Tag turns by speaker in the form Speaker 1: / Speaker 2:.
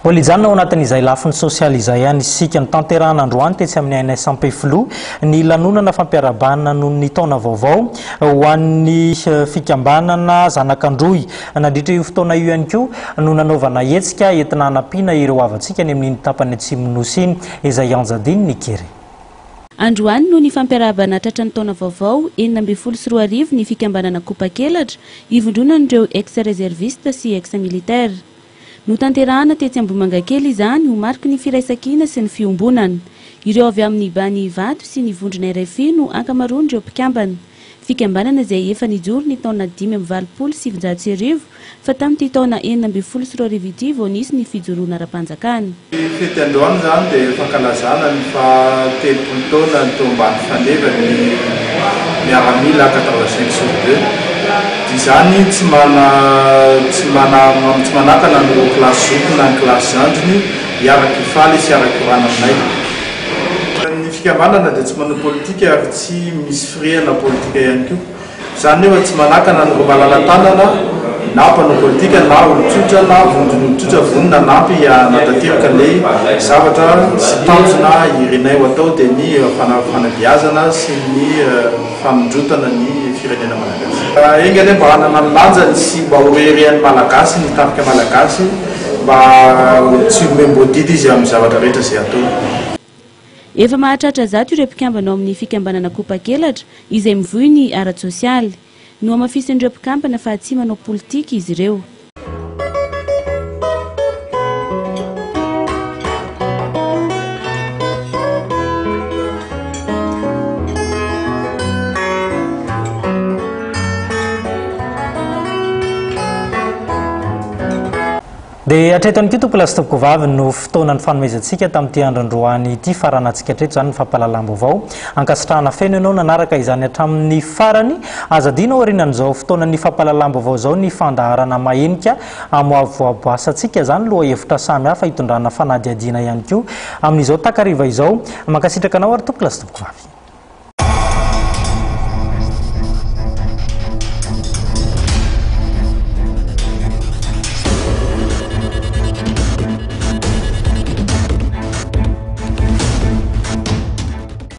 Speaker 1: Olizana ao anatin'izay lafiny sosialy izay ihany isika ny tanterahana androany tetsy amin'ny ANS Ampefilo ny lanonana fampiarabanana noho ny taona vaovao ho an'ny fikambanana zanak'androy nandritra io fotoana io ihany koa no nanaovana hetsika entina hanampiana ireo havantsika ny amin'ny tapany atsimonosy iny izay anjadiny ny kery.
Speaker 2: Androany no ny fampiarabana tratra ny taona vaovao 2024 ny fikambanana Kopakelatra ivondronan'ireo ex réserviste sy ex militaire. No tanterahana tetsy Ambohimangakely izany ho mariky ny firaisan-kina sy ny fiombonana. Ireo avy amin'ny bany vato sy ny vondrona RFI no ankamaroan'ireo mpikambana. Fikambanana izay efa nijoro ny taona 5,790 fa tamin'ity taona 2024 vao nisy ny fijoroana ara-panjakana.
Speaker 3: Fety androany izany dia fankalazana ny fa-telopolo taona ny tao ambany fanevany miaramila 85/2. Izany tsy manakana ny klasy zoky na ny klasy androny hiaraka ifaly sy hiaraka orana aminay. Ny fikambanana dia tsy manao politika ary tsy misy firehana politika ihany koa. Izany hoe tsy manakana ny malala-tanana na mpanao politika na olon-tsotra na vondron'olon-tsotra vonona nampy natateraka ilay zavatra sy tanjona irenay ho atao dia ny fanabeazana sy ny fanondrotana ny firenena malagasy. Engany mba hanana ny lanjany sy mba horehan'ny malagasy ny tarika malagasy mba tsy homem-boadidy izy amin'ny zavatra rehetra izay atao.
Speaker 2: Efa mahatratra zato ireo mpikambana ao amin'ny fikambanana Kopakelatra izay mivohy ny ara-tsosialy. No amafisin'ireo mpikambana fa tsy manao politika izy ireo.
Speaker 1: Dia hatreto ihany koa tompolasy toboko vavy no fotoana ny fanomezantsika tamin'ity andro-androany ity faranantsika hatreto izany ny fampahalalam-baovao. Ankasitrahana feno ianao nanaraka izany hatramin'ny farany azadina aorianan'izao fotoana ny fampahalalam-baovao izao ny fandaharana mahenika amoavoaboasantsika izany loha hevitra samy hafa hitondrana fanadihadiana ihany koa amin'izao takariva izao. Mankasitraka anao ary tompolasy toboko vavy.